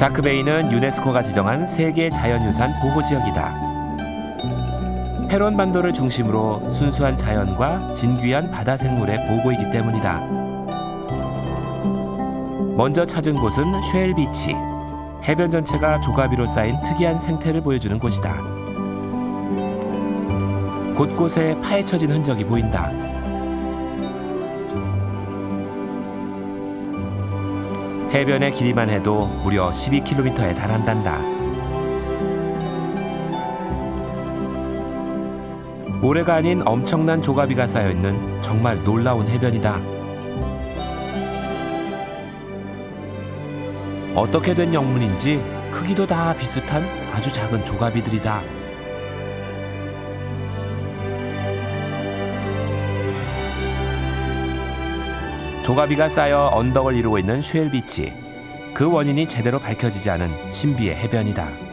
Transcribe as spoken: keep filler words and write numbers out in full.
샤크베이는 유네스코가 지정한 세계 자연유산 보호지역이다. 헤론 반도를 중심으로 순수한 자연과 진귀한 바다 생물의 보고이기 때문이다. 먼저 찾은 곳은 쉘 비치. 해변 전체가 조가비로 쌓인 특이한 생태를 보여주는 곳이다. 곳곳에 파헤쳐진 흔적이 보인다. 해변의 길이만 해도 무려 십이 킬로미터에 달한단다. 모래가 아닌 엄청난 조가비가 쌓여있는 정말 놀라운 해변이다. 어떻게 된 영문인지 크기도 다 비슷한 아주 작은 조가비들이다. 조가비가 쌓여 언덕을 이루고 있는 쉘 비치. 그 원인이 제대로 밝혀지지 않은 신비의 해변이다.